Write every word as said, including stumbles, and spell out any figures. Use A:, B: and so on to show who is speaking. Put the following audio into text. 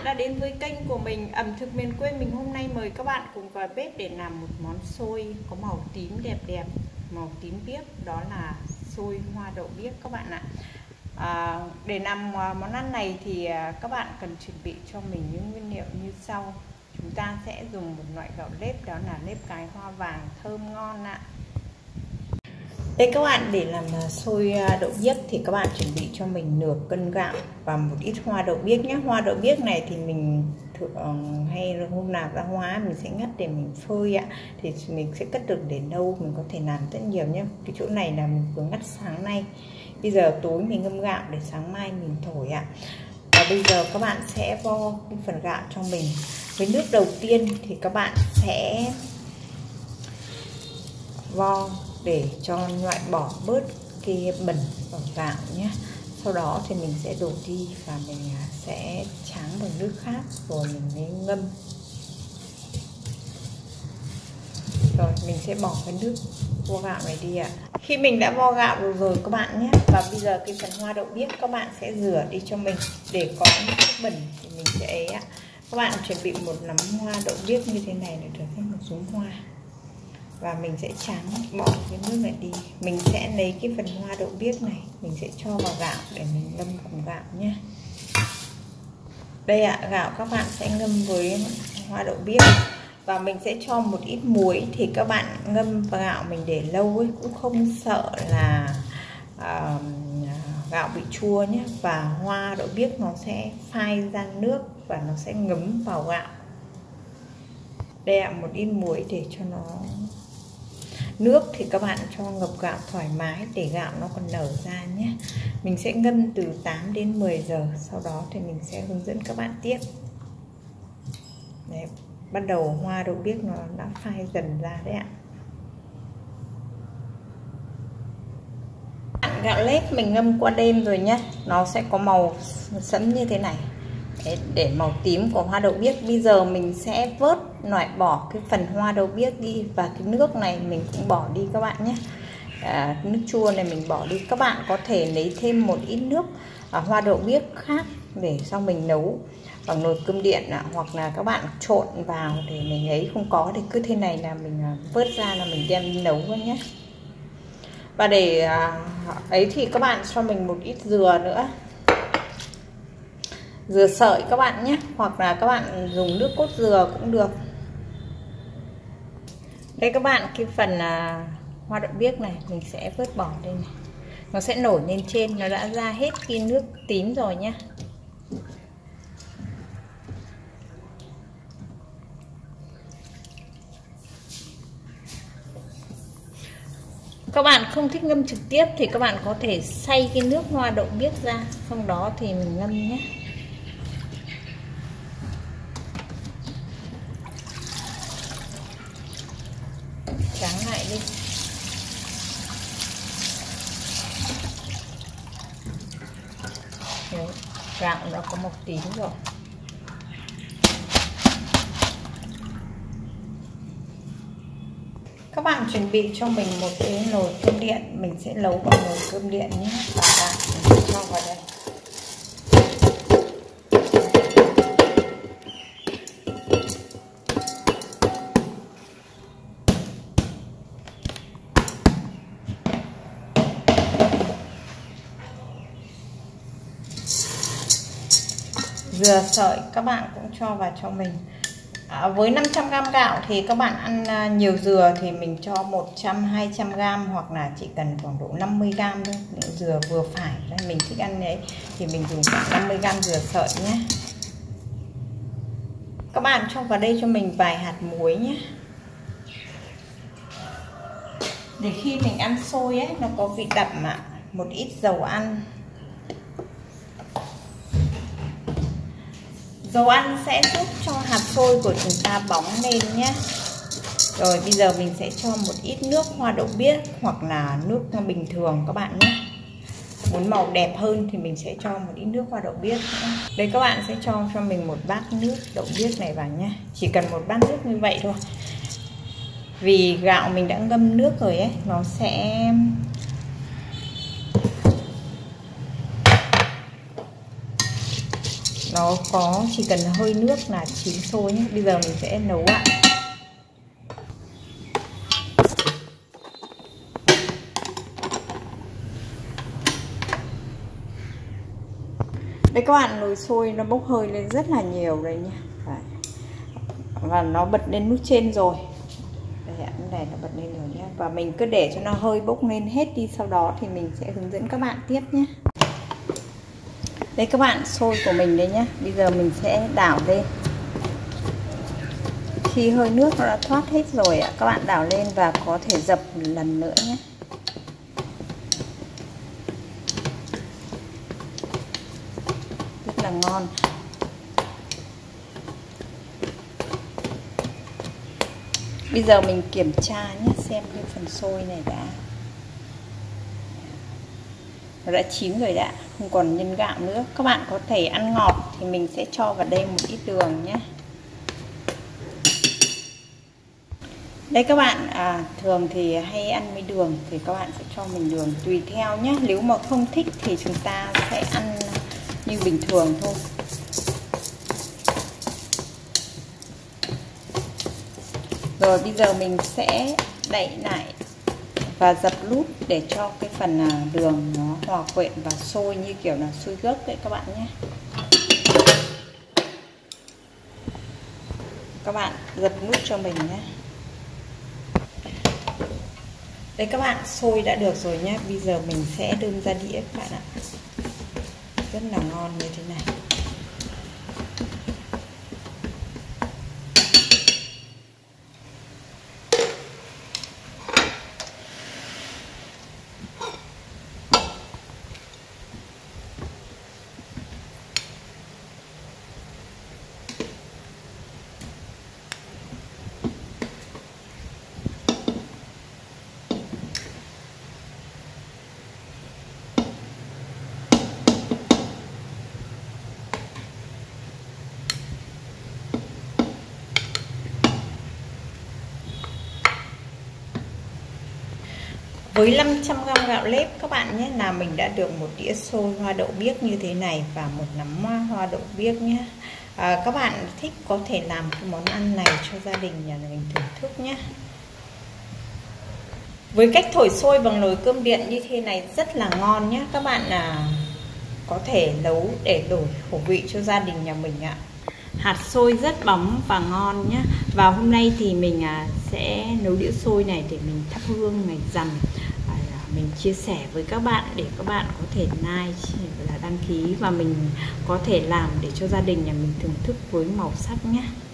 A: bạn đã đến với kênh của mình ẩm thực miền quê mình. Hôm nay mời các bạn cùng vào bếp để làm một món xôi có màu tím đẹp đẹp, màu tím biếc, đó là xôi hoa đậu biếc các bạn ạ. À, để làm món ăn này thì các bạn cần chuẩn bị cho mình những nguyên liệu như sau. Chúng ta sẽ dùng một loại gạo nếp, đó là nếp cái hoa vàng thơm ngon ạ. Đây các bạn, để làm xôi đậu biếc thì các bạn chuẩn bị cho mình nửa cân gạo và một ít hoa đậu biếc nhé. Hoa đậu biếc này thì mình thường hay hôm nào ra hoa mình sẽ ngắt để mình phơi ạ. Thì mình sẽ cất được để lâu, mình có thể làm rất nhiều nhé. Cái chỗ này là mình vừa ngắt sáng nay, bây giờ tối mình ngâm gạo để sáng mai mình thổi ạ. Và bây giờ các bạn sẽ vo phần gạo cho mình. Với nước đầu tiên thì các bạn sẽ vo để cho loại bỏ bớt cái bẩn vào gạo nhé. Sau đó thì mình sẽ đổ đi và mình sẽ tráng bằng nước khác rồi mình mới ngâm. Rồi mình sẽ bỏ cái nước vo gạo này đi ạ. Khi mình đã vo gạo được rồi các bạn nhé. Và bây giờ cái phần hoa đậu biếc các bạn sẽ rửa đi cho mình để có những nước bẩn thì mình sẽ ấy ạ. Các bạn chuẩn bị một nắm hoa đậu biếc như thế này để trở thành một nhúm hoa. Và mình sẽ tráng bỏ cái nước này đi. Mình sẽ lấy cái phần hoa đậu biếc này, mình sẽ cho vào gạo để mình ngâm cùng gạo nhé. Đây ạ, à, gạo các bạn sẽ ngâm với hoa đậu biếc. Và mình sẽ cho một ít muối. Thì các bạn ngâm vào gạo mình để lâu ấy cũng không sợ là uh, gạo bị chua nhé. Và hoa đậu biếc nó sẽ phai ra nước và nó sẽ ngấm vào gạo. Đây ạ, à, một ít muối để cho nó nước thì các bạn cho ngập gạo thoải mái để gạo nó còn nở ra nhé. Mình sẽ ngâm từ tám đến mười giờ, sau đó thì mình sẽ hướng dẫn các bạn tiếp. Đấy, bắt đầu hoa đậu biếc nó đã phai dần ra đấy ạ. Gạo nếp mình ngâm qua đêm rồi nhé, nó sẽ có màu sẫm như thế này. Đấy, để màu tím của hoa đậu biếc. Bây giờ mình sẽ vớt loại bỏ cái phần hoa đậu biếc đi. Và cái nước này mình cũng bỏ đi các bạn nhé. à, Nước chua này mình bỏ đi. Các bạn có thể lấy thêm một ít nước à, hoa đậu biếc khác để sau mình nấu bằng nồi cơm điện à, hoặc là các bạn trộn vào để mình ấy. Không có thì cứ thế này là mình vớt ra là mình đem nấu thôi nhé. Và để à, ấy thì các bạn cho mình một ít dừa nữa, dừa sợi các bạn nhé, hoặc là các bạn dùng nước cốt dừa cũng được. Đây các bạn, cái phần à, hoa đậu biếc này mình sẽ vớt bỏ đây này. Nó sẽ nổi lên trên, nó đã ra hết cái nước tím rồi nhé. Các bạn không thích ngâm trực tiếp thì các bạn có thể xay cái nước hoa đậu biếc ra, xong đó thì mình ngâm nhé. Tráng lại đi. Đấy, gạo nó có màu tím rồi. Các bạn chuẩn bị cho mình một cái nồi cơm điện, mình sẽ nấu vào nồi cơm điện nhé. Và gạo mình sẽ cho vào đây. Dừa sợi các bạn cũng cho vào cho mình. À, với năm trăm gam gạo thì các bạn ăn nhiều dừa thì mình cho một trăm đến hai trăm gam, hoặc là chỉ cần khoảng độ năm mươi gam thôi. Dừa vừa phải, mình thích ăn đấy thì mình dùng khoảng năm mươi gam dừa sợi nhé. Các bạn cho vào đây cho mình vài hạt muối nhé. Để khi mình ăn xôi ấy nó có vị đậm ạ. Một ít dầu ăn. Dầu ăn sẽ giúp cho hạt xôi của chúng ta bóng lên nhé. Rồi bây giờ mình sẽ cho một ít nước hoa đậu biếc hoặc là nước bình thường các bạn nhé. Muốn màu đẹp hơn thì mình sẽ cho một ít nước hoa đậu biếc nữa. Đây các bạn sẽ cho cho mình một bát nước đậu biếc này vào nhé. Chỉ cần một bát nước như vậy thôi. Vì gạo mình đã ngâm nước rồi ấy, nó sẽ nó có chỉ cần hơi nước là chín sôi nhé. Bây giờ mình sẽ nấu ạ. Đây các bạn, nồi sôi nó bốc hơi lên rất là nhiều đấy nha. Đấy. Và nó bật lên nút trên rồi. Đây ạ, cái này nó bật lên rồi nhé. Và mình cứ để cho nó hơi bốc lên hết đi, sau đó thì mình sẽ hướng dẫn các bạn tiếp nhé. Đây các bạn, sôi của mình đây nhé. Bây giờ mình sẽ đảo lên. Khi hơi nước nó đã thoát hết rồi ạ, các bạn đảo lên và có thể dập một lần nữa nhé. Rất là ngon. Bây giờ mình kiểm tra nhé, xem cái phần xôi này đã nó đã chín rồi đã, không còn nhân gạo nữa. Các bạn có thể ăn ngọt thì mình sẽ cho vào đây một ít đường nhé. Đây các bạn, à, thường thì hay ăn với đường thì các bạn sẽ cho mình đường tùy theo nhé. Nếu mà không thích thì chúng ta sẽ ăn như bình thường thôi. Rồi bây giờ mình sẽ đậy lại và dập nút để cho cái phần đường nó hòa quyện và sôi như kiểu là sôi gấc đấy các bạn nhé. Các bạn dập nút cho mình nhé. Đây các bạn, sôi đã được rồi nhé. Bây giờ mình sẽ đun ra đĩa các bạn ạ. Rất là ngon như thế này. Với năm trăm gam gạo nếp các bạn nhé, là mình đã được một đĩa xôi hoa đậu biếc như thế này và một nắm hoa đậu biếc nhé. À, các bạn thích có thể làm cái món ăn này cho gia đình nhà mình thưởng thức nhé. Với cách thổi xôi bằng nồi cơm điện như thế này rất là ngon nhé. Các bạn à, có thể nấu để đổi khẩu vị cho gia đình nhà mình ạ. Hạt xôi rất bóng và ngon nhé. Và hôm nay thì mình à, sẽ nấu đĩa xôi này để mình thắp hương ngày rằm. À, mình chia sẻ với các bạn để các bạn có thể like, là đăng ký và mình có thể làm để cho gia đình nhà mình thưởng thức với màu sắc nhé.